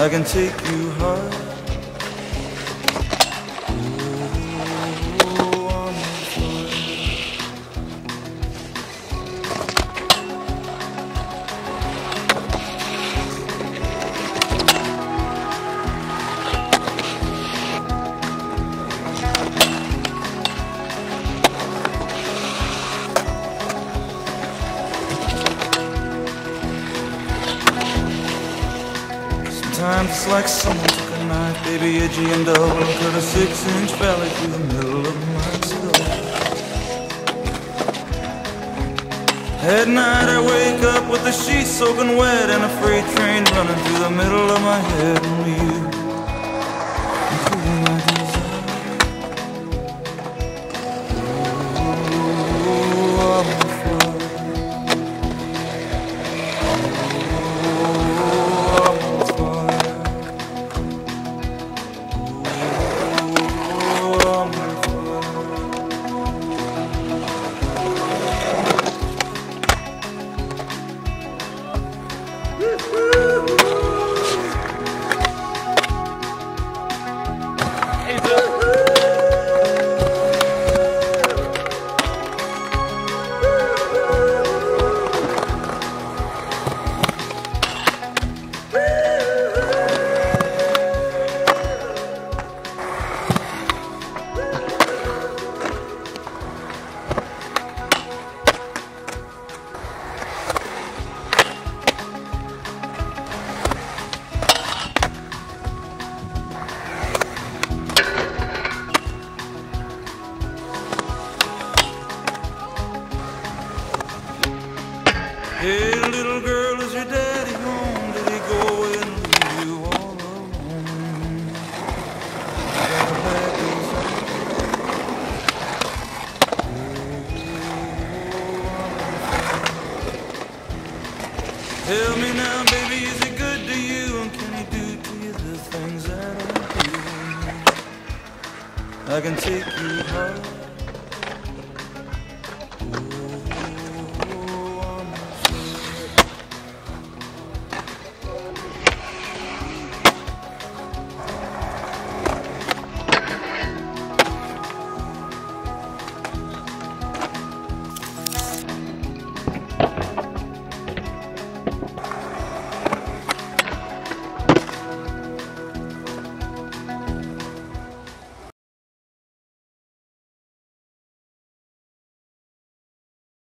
I can take you high. Sometimes it's like someone took a knife, baby, edgy and dull, and cut a 6-inch valley through the middle of my skull. At night I wake up with the sheets soaking wet and a freight train running through the middle of my head. Only you can cool my desire. Oh, I'm on fire. Hey, little girl, is your daddy home? Did he go away and leave you all alone? Tell me now, baby, is he good to you? And can he do to you the things that I do? I can take you high.